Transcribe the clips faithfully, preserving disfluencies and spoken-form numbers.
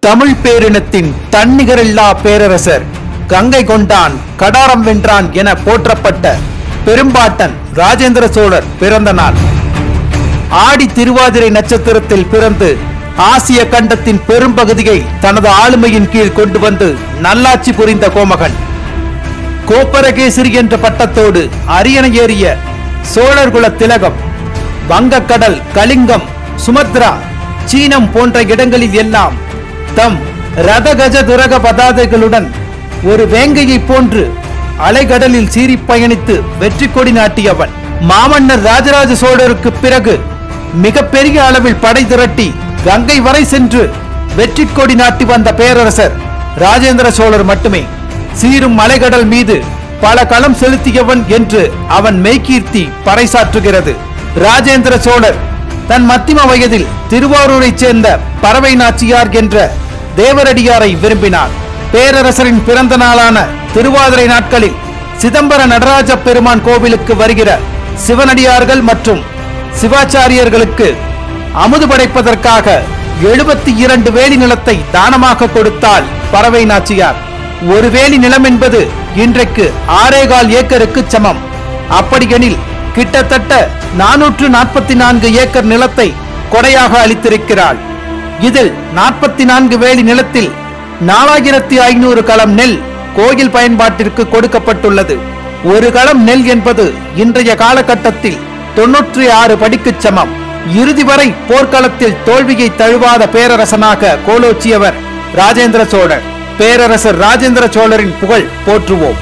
தமிழ் பேரினத்தின் தன்னிகரில்லா பேரரசர் கங்கை கொண்டான் கடாரம் வென்றான் என போற்றப்பட்ட பெரும்பாட்டன் ராஜேந்திர சோழர் பிறந்த நாள். ஆடி திருவாதிரை நட்சத்திரத்தில் பிறந்து ஆசிய கண்டத்தின் பெரும்பகுதியை தனது ஆளுமையின் கீழ் கொண்டு வந்து நல்லாட்சி புரிந்த கோமகன். கோப்பரகேசரி என்ற பட்டத்தோடு அரியணை ஏறிய சோழர் குல திலகம் வங்கக்கடல், கலிங்கம், சுமத்ரா, சீனம் போன்ற இடங்களில் எல்லாம் தம் ரதகஜ துரக பதாதைகளுடன் ஒரு வேங்கையை போன்று அலைகடலில் சீறி பயணித்து வெற்றி கொடி நாட்டியவன். மாமன்னர் ராஜராஜ சோழருக்கு பிறகு மிக பெரிய அளவில் படை திரட்டி கங்கை வரை சென்று வெற்றி கொடி நாட்டி வந்த பேரரசர் ராஜேந்திர சோழர் மட்டுமே. சீரும் அலைகடல் மீது பல களம் செலுத்தியவன் என்று அவன் மெய்கீர்த்தி பறைசாற்றுகிறது. ராஜேந்திர சோழர் தன் மத்திம வயதில் திருவாரூரை சேர்ந்த பறவை நாச்சியார் என்ற தேவரடியாரை விரும்பினார். பேரரசரின் பிறந்த நாளான திருவாதிரை நாட்களில் சிதம்பர நடராஜ பெருமான் கோவிலுக்கு வருகிற சிவனடியார்கள் மற்றும் சிவாச்சாரியர்களுக்கு அமுது படைப்பதற்காக எழுபத்தி இரண்டு வேலி நிலத்தை தானமாக கொடுத்தாள் பறவை நாச்சியார். ஒரு வேலி நிலம் என்பது இன்றைக்கு ஆறேகால் ஏக்கருக்கு சமம். அப்படியெனில் கிட்டத்தட்ட நானூற்று நாற்பத்தி நான்கு ஏக்கர் நிலத்தை கொடையாக அளித்திருக்கிறாள். இதில் நாற்பத்தி நான்கு வேலி நிலத்தில் நாலாயிரத்தி ஐநூறு களம் நெல் கோயில் பயன்பாட்டிற்கு கொடுக்கப்பட்டுள்ளது. ஒரு களம் நெல் என்பது இன்றைய காலகட்டத்தில் தொன்னூற்றி ஆறு படிக்கு சமம். இறுதி வரை போர்க்களத்தில் தோல்வியை தழுவாத பேரரசனாக கோலோச்சியவர் ராஜேந்திர சோழர். பேரரசர் ராஜேந்திர சோழரின் புகழ் போற்றுவோம்.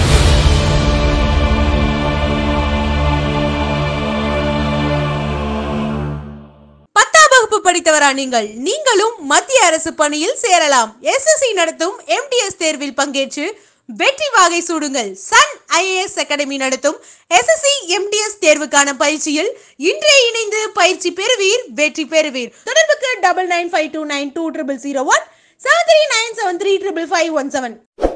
படித்தவரா நீங்கள்? நீங்களும் மத்திய அரசு பணியில் சேரலாம். எஸ்எஸ்சி நடத்தும் எம்டிஎஸ் தேர்வில் பங்கேற்று வெற்றி வாகை சூடுங்கள். சன் ஐஏஎஸ் அகாடமி நடத்தும் எஸ்எஸ்சி எம்டிஎஸ் தேர்வுக்கான பயிற்சியில் இன்றே இணைந்து பயிற்சி பெறுவீர், வெற்றி பெறுவீர். தொடர்புக்கு double nine five two nine two triple zero one seven three nine seven three triple five one seven.